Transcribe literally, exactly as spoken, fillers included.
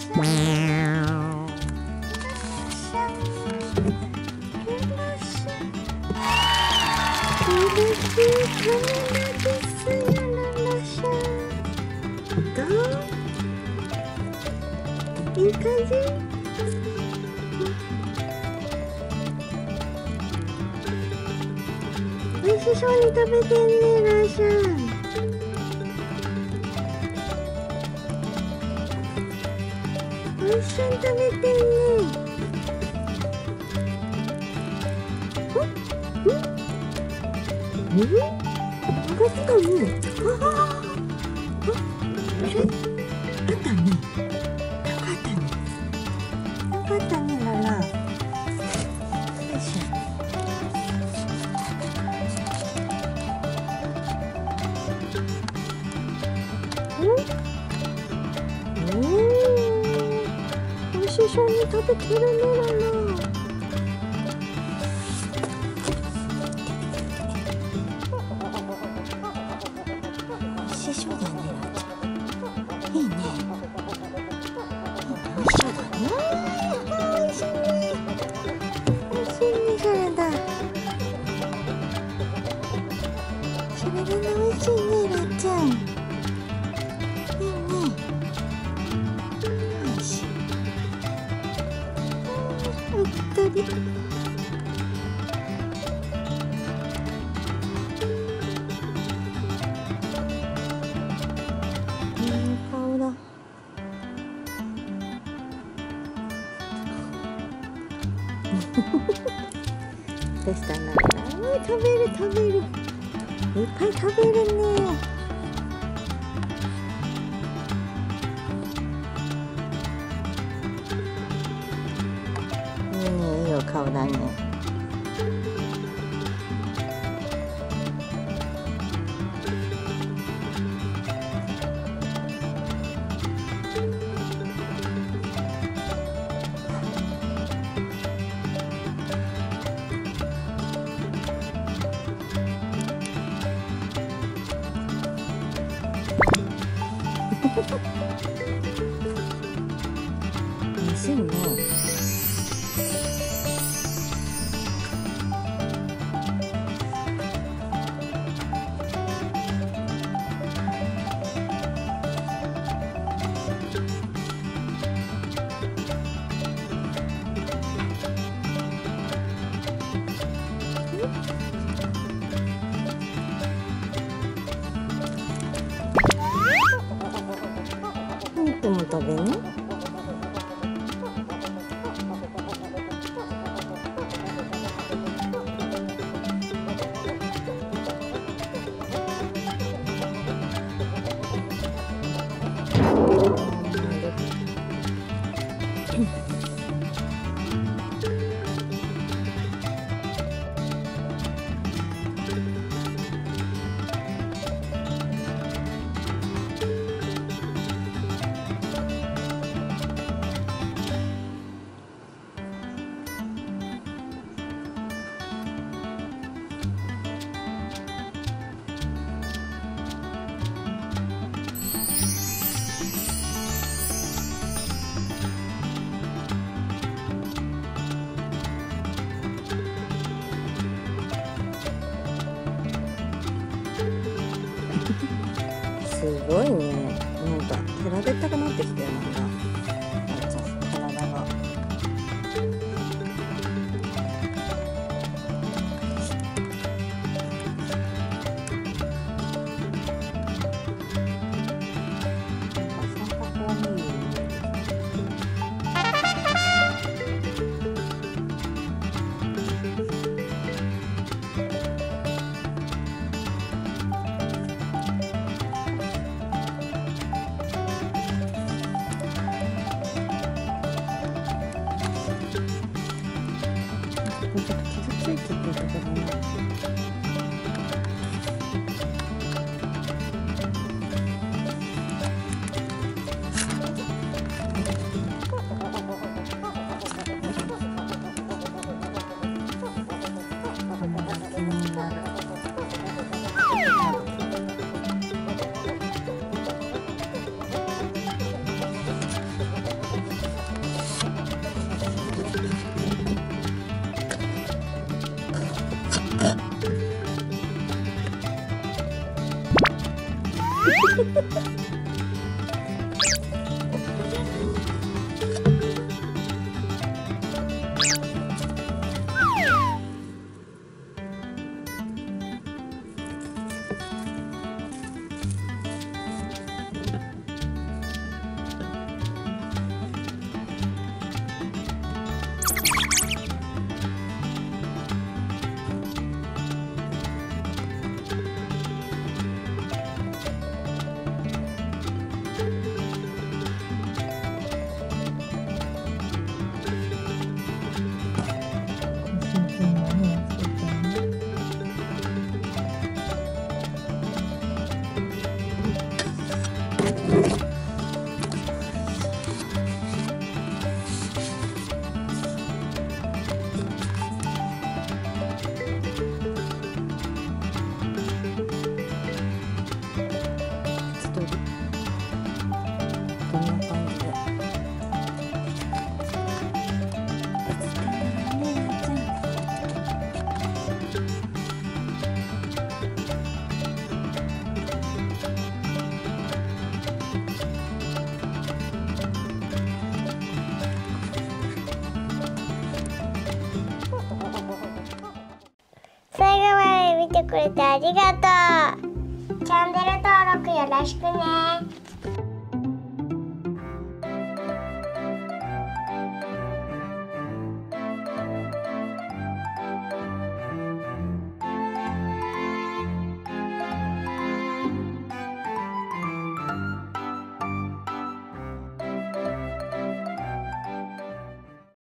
いい感じ。美味しそうに食べてんね、ラーシャン。美味しそうに食べてんね。ん？ん？ん？上がってたね。ああ。あ、あれ？あったね。よかったね。よかったね、ララ。よいしょ。うん？おお。美味しそうに食べてるね、ララ。美味しそうだね、ラちゃん。いいね。美味しそうだね。美味しいね。美味しいね、サラダ。サラダが美味しいね、ラちゃん。いいね。よし。うっとり。顔だ。どうしたんだろう。食べる食べる。いっぱい食べるね。いいね、いいよ顔だね。美味しいね。肉も食べるの？すごいね。なんか平べったくなってきてるなんだ。あーちゃん、体が。三角おにぎり。ちょっと傷ついてってるところだな。 最後まで見てくれてありがとう。チャンネル登録よろしくね。